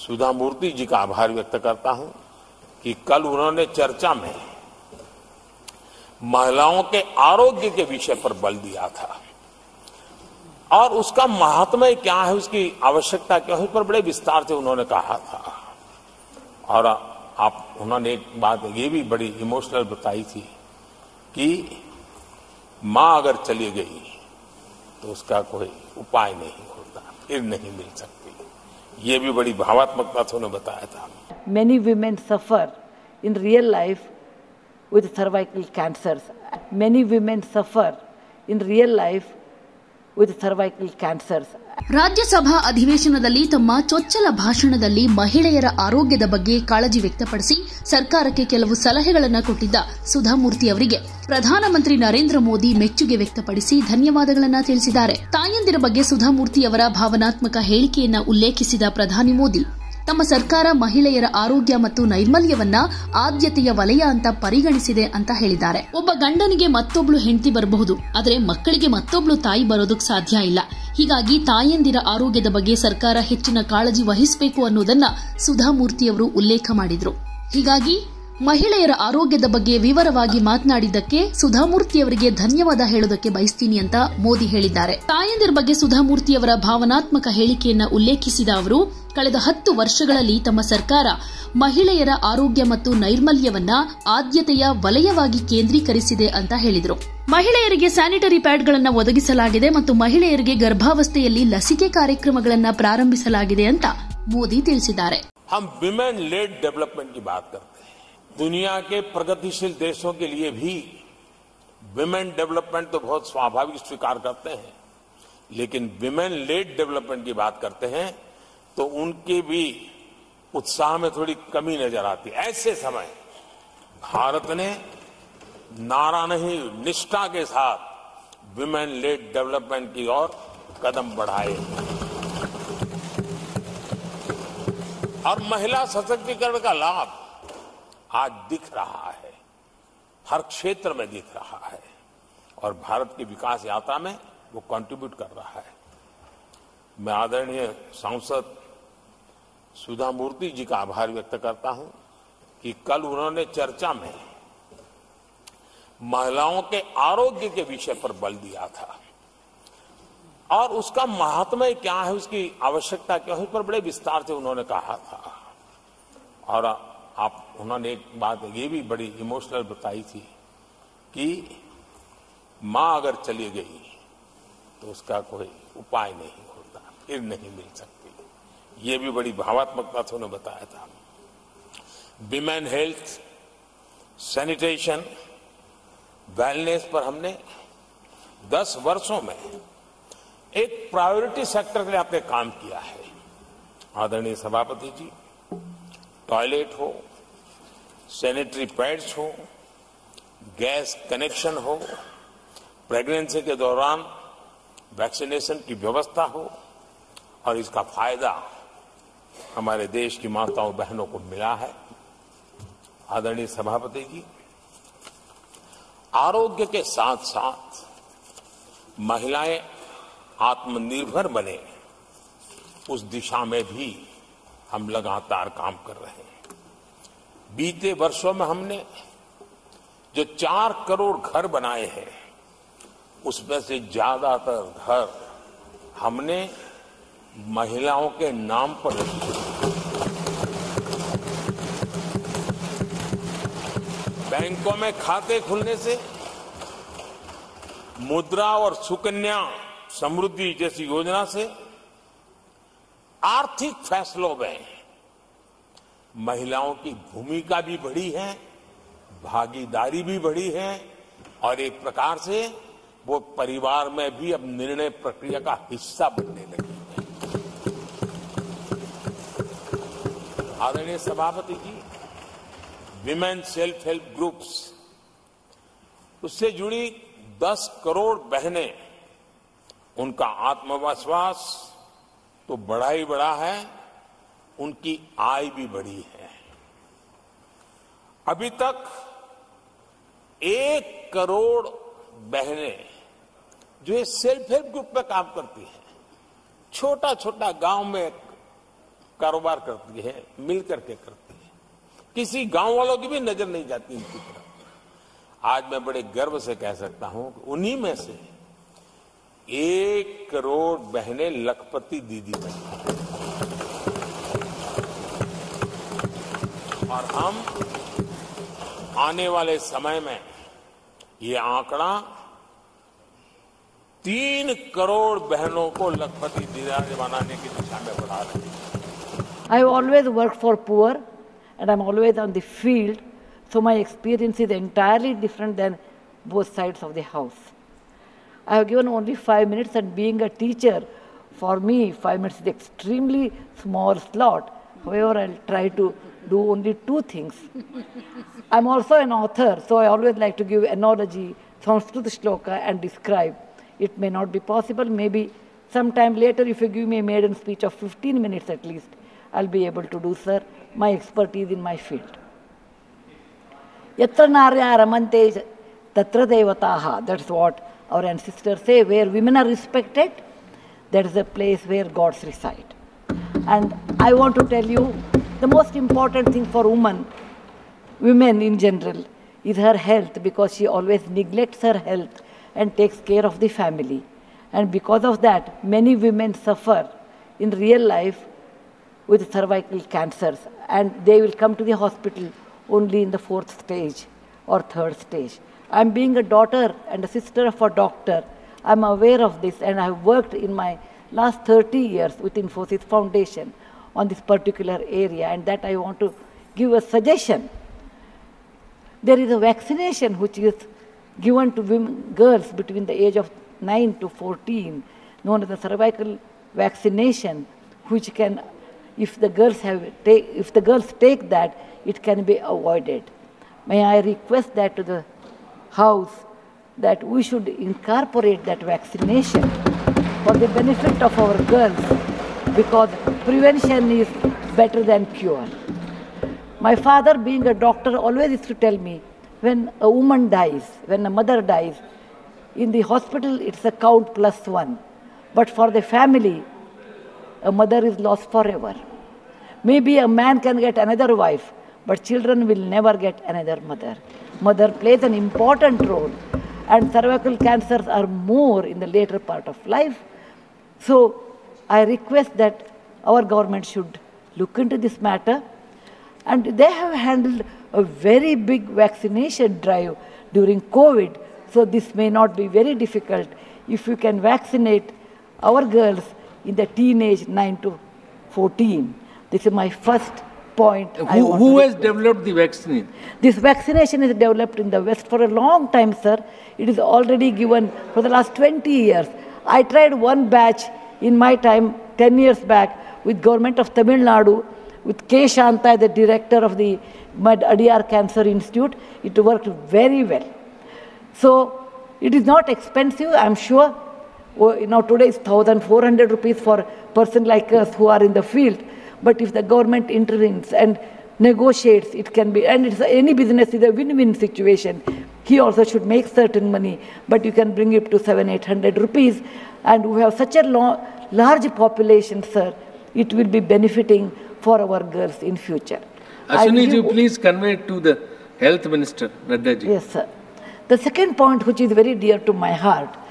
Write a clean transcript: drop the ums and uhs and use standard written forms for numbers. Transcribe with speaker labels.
Speaker 1: सुधा मूर्ति जी का आभार व्यक्त करता हूं कि कल उन्होंने चर्चा में महिलाओं के आरोग्य के विषय पर बल दिया था और उसका महात्म्य क्या है, उसकी आवश्यकता क्या है, उस पर बड़े विस्तार से उन्होंने कहा था। और उन्होंने एक बात ये भी बड़ी इमोशनल बताई थी कि मां अगर चली गई तो उसका कोई उपाय नहीं होता, फिर नहीं मिल सकती। ये भी बड़ी भावात्मकता से उन्होंने बताया था।
Speaker 2: Many women suffer in real life with cervical cancers. Many women suffer in real life with cervical cancers.
Speaker 3: Rajya Sabha ಅಧಿವೇಶನದಲ್ಲಿ ತಮ್ಮ ಚೊಚ್ಚಲ ಭಾಷಣದಲ್ಲಿ ಮಹಿಳೆಯರ ಆರೋಗ್ಯದ ಬಗ್ಗೆ ಕಾಳಜಿ ವ್ಯಕ್ತಪಡಿಸಿ ಸರ್ಕಾರಕ್ಕೆ ಕೆಲವು ಸಲಹೆಗಳನ್ನು ಕೊಟ್ಟಿದ್ದ ಸುಧಾಮೂರ್ತಿ ಅವರಿಗೆ ಪ್ರಧಾನಮಂತ್ರಿ ನರೇಂದ್ರ ಮೋದಿ ಮೆಚ್ಚುಗೆ ವ್ಯಕ್ತಪಡಿಸಿ ಧನ್ಯವಾದಗಳನ್ನು ತಿಳಿಸಿದ್ದಾರೆ. ತಾಯಂದಿರ ಬಗ್ಗೆ ಸುಧಾಮೂರ್ತಿ ಅವರ ಭಾವನಾತ್ಮಕ ಹೇಳಿಕೆಯನ್ನು ಉಲ್ಲೇಖಿಸಿದ ಪ್ರಧಾನಿ ಮೋದಿ ತಮ್ಮ ಸರ್ಕಾರ ಮಹಿಳೆಯರ ಆರೋಗ್ಯ ಮತ್ತು ನೈರ್ಮಲ್ಯವನ್ನ ಆದ್ಯತೆಯ ವಲಯ ಅಂತ ಪರಿಗಣಿಸಿದೆ ಅಂತ ಹೇಳಿದ್ದಾರೆ. ಒಬ್ಬ ಗಂಡನಿಗೆ ಮತ್ತೊಬ್ಳು ಹೆಂಡತಿ ಬರಬಹುದು, ಆದರೆ ಮಕ್ಕಳಿಗೆ ಮತ್ತೊಬ್ಳು ತಾಯಿ ಬರೋದಕ್ಕೆ ಸಾಧ್ಯ ಇಲ್ಲ. ಹೀಗಾಗಿ ತಾಯಂದಿರ ಆರೋಗ್ಯದ ಬಗ್ಗೆ ಸರ್ಕಾರ ಹೆಚ್ಚಿನ ಕಾಳಜಿ ವಹಿಸಬೇಕು ಅನ್ನೋದನ್ನ ಸುಧಾಮೂರ್ತಿ ಅವರು ಉಲ್ಲೇಖ ಮಾಡಿದ್ರು. ಹೀಗಾಗಿ ಮಹಿಳೆಯರ ಆರೋಗ್ಯದ ಬಗ್ಗೆ ವಿವರವಾಗಿ ಮಾತನಾಡಿದ್ದಕ್ಕೆ ಸುಧಾಮೂರ್ತಿ ಅವರಿಗೆ ಧನ್ಯವಾದ ಹೇಳೋದಕ್ಕೆ ಬಯಸ್ತೀನಿ ಅಂತ ಮೋದಿ ಹೇಳಿದ್ದಾರೆ. ತಾಯಂದಿರ ಬಗ್ಗೆ ಸುಧಾಮೂರ್ತಿ ಅವರ ಭಾವನಾತ್ಮಕ ಹೇಳಿಕೆಯನ್ನು ಉಲ್ಲೇಖಿಸಿದ ಅವರು ಕಳೆದ 10 ವರ್ಷಗಳಲ್ಲಿ ತಮ್ಮ ಸರ್ಕಾರ ಮಹಿಳೆಯರ ಆರೋಗ್ಯ ಮತ್ತು ನೈರ್ಮಲ್ಯವನ್ನ ಆದ್ಯತೆಯ ವಲಯವಾಗಿ ಕೇಂದ್ರೀಕರಿಸಿದೆ ಅಂತ ಹೇಳಿದರು. ಮಹಿಳೆಯರಿಗೆ ಸ್ಯಾನಿಟರಿ ಪ್ಯಾಡ್ಗಳನ್ನು ಒದಗಿಸಲಾಗಿದೆ ಮತ್ತು ಮಹಿಳೆಯರಿಗೆ ಗರ್ಭಾವಸ್ಥೆಯಲ್ಲಿ ಲಸಿಕೆ ಕಾರ್ಯಕ್ರಮಗಳನ್ನು ಪ್ರಾರಂಭಿಸಲಾಗಿದೆ ಅಂತ ಮೋದಿ ತಿಳಿಸಿದ್ದಾರೆ.
Speaker 1: दुनिया के प्रगतिशील देशों के लिए भी विमेन डेवलपमेंट तो बहुत स्वाभाविक स्वीकार करते हैं, लेकिन विमेन लेड डेवलपमेंट की बात करते हैं तो उनके भी उत्साह में थोड़ी कमी नजर आती है. ऐसे समय भारत ने नारा नहीं निष्ठा के साथ विमेन लेड डेवलपमेंट की ओर कदम बढ़ाए और महिला सशक्तिकरण का लाभ आज दिख रहा है, हर क्षेत्र में दिख रहा है और भारत की विकास यात्रा में वो कंट्रीब्यूट कर रहा है. मैं आदरणीय सांसद सुधा मूर्ति जी का आभार व्यक्त करता हूं कि कल उन्होंने चर्चा में महिलाओं के आरोग्य के विषय पर बल दिया था और उसका महात्म्य क्या है, उसकी आवश्यकता क्या है, उस पर बड़े विस्तार से उन्होंने कहा था. और उन्होंने एक बात ये भी बड़ी इमोशनल बताई थी कि मां अगर चली गई तो उसका कोई उपाय नहीं होता, फिर नहीं मिल सकती. ये भी बड़ी भावात्मकता से उन्होंने बताया था. विमेन हेल्थ, सैनिटेशन, वेलनेस पर हमने 10 वर्षों में एक प्रायोरिटी सेक्टर के लिए आपने काम किया है. आदरणीय सभापति जी, टॉयलेट हो, सैनिटरी पैड्स हो, गैस कनेक्शन हो, प्रेगनेंसी के दौरान वैक्सीनेशन की व्यवस्था हो और इसका फायदा हमारे देश की माताओं बहनों को मिला है. आदरणीय सभापति जी, आरोग्य के साथ साथ महिलाएं आत्मनिर्भर बने, उस दिशा में भी हम लगातार काम कर रहे हैं. बीते वर्षों में हमने जो 4 करोड़ घर बनाए हैं, उसमें से ज्यादातर घर हमने महिलाओं के नाम पर रखे. बैंकों में खाते खुलने से, मुद्रा और सुकन्या समृद्धि जैसी योजना से आर्थिक फैसलों में महिलाओं की भूमिका भी बढ़ी है, भागीदारी भी बढ़ी है और एक प्रकार से वो परिवार में भी अब निर्णय प्रक्रिया का हिस्सा बनने लगी है. आदरणीय सभापति जी, विमेन सेल्फ हेल्प ग्रुप्स, उससे जुड़ी 10 करोड़ बहनें, उनका आत्मविश्वास तो बढ़ा ही बढ़ा है, उनकी आय भी बढ़ी है. अभी तक 1 करोड़ बहनें जो ये सेल्फ हेल्प ग्रुप में काम करती हैं, छोटा छोटा गांव में कारोबार करती है, मिल करके करती है। किसी गांव वालों की भी नजर नहीं जाती इनकी तरफ। आज मैं बड़े गर्व से कह सकता हूं कि उन्हीं में से 1 करोड़ बहनें लखपति दीदी बनी और हम आने वाले समय में ये आंकड़ा 3 करोड़ बहनों को लखपति दीदी बनाने की दिशा में बढ़ा रहे हैं।
Speaker 2: I have always worked for poor and I'm always on the field, so my experience is entirely different than both sides of the house. I have given only 5 minutes, and being a teacher, for me 5 minutes is extremely small slot. However, I'll try to do only 2 things. I'm also an author, so I always like to give analogy, Sanskrit shloka and describe. It may not be possible, maybe sometime later if you give me a maiden speech of 15 minutes at least, I'll be able to do, sir, my expertise in my field. Yatra narya ramante tatra devataha. That's what our ancestors say. Where women are respected, that is a place where gods reside. And I want to tell you, the most important thing for women in general, is her health, because she always neglects her health and takes care of the family. And because of that, many women suffer in real life with cervical cancers, and they will come to the hospital only in the 4th stage or 3rd stage. I'm being a daughter and a sister of a doctor. I'm aware of this, and I've worked in my last 30 years with Infosys Foundation on this particular area, and that I want to give a suggestion. There is a vaccination which is given to girls between the age of 9 to 14, known as the cervical vaccination, which can, if the girls take that, it can be avoided. May I request that to the House, that we should incorporate that vaccination for the benefit of our girls, because prevention is better than cure. My father, being a doctor, always used to tell me, when a woman dies, when a mother dies, in the hospital it's a count +1. But for the family, a mother is lost forever. Maybe a man can get another wife, but children will never get another mother. Mother plays an important role, and cervical cancers are more in the later part of life. So I request that our government should look into this matter, and they have handled a very big vaccination drive during COVID, so this may not be very difficult if you can vaccinate our girls in the teenage 9 to 14. This is my first point.
Speaker 4: Who has developed the vaccine?
Speaker 2: This vaccination is developed in the West for a long time, sir. It is already given for the last 20 years. I tried one batch in my time, 10 years back, with government of Tamil Nadu, with K. Shanta, the director of the Adyar Cancer Institute. It worked very well. So it is not expensive, I'm sure. Today is 1,400 rupees for a person like us who are in the field. But if the government intervenes and negotiates, it can be, and any business is a win-win situation. He also should make certain money, but you can bring it to 700-800 rupees. And we have such a large population, sir, it will be benefiting for our girls in future.
Speaker 4: Ashwini ji, please convey to the Health Minister, Nadda ji.
Speaker 2: Yes, sir. The second point, which is very dear to my heart,